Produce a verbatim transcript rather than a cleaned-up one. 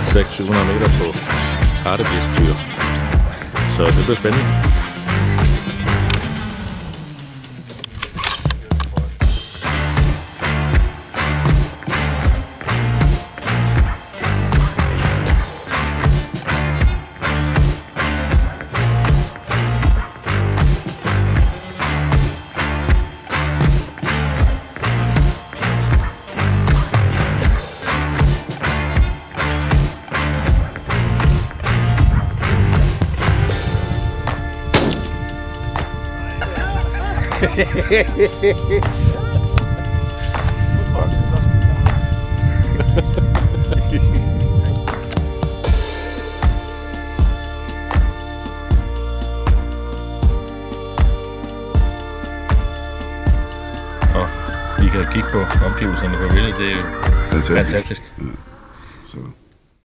seks til syv hundrede meter på Hartebeest tyr. Så det bliver spændende. Og I kan kigge på omgivelserne på billedet, det er jo fantastisk. fantastisk. Ja. Så.